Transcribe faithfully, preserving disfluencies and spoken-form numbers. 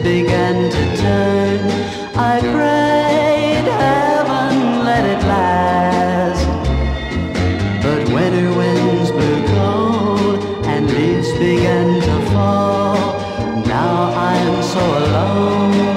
began to turn. I prayed heaven let it last, but winter winds blew cold and leaves began to fall. Now I am so alone,